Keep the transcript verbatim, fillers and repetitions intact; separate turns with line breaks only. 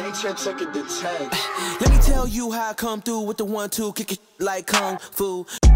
nature took it to ten.
Let me tell you how I come through with the one two, kick it like kung fu.